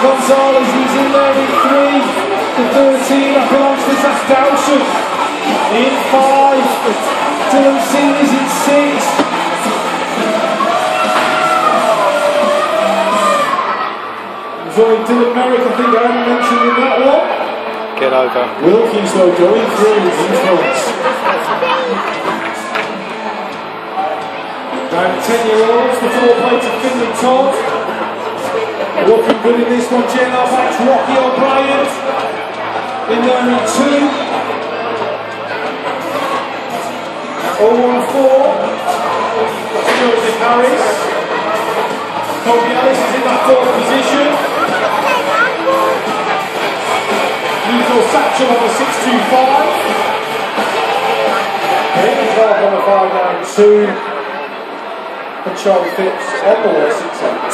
Gonzalez, he's in there in 3. The 13 up amongst that's Dowson. In 5. Dylan Senior's in 6. Enjoying Dylan Merrick, I think I haven't mentioned in that one. Get over. Wilkins though going through in front. And 10-year-olds, the 4 plates of Finley Todd. Looking good in this one, JLR backs Rocky O'Brien. In there in 2. 014. Joseph Harris. Kobe Ellis is in that 4th position. Nico Satchel on the 625. Hayden Clark on the 592. And Charlie Phipps on the 168.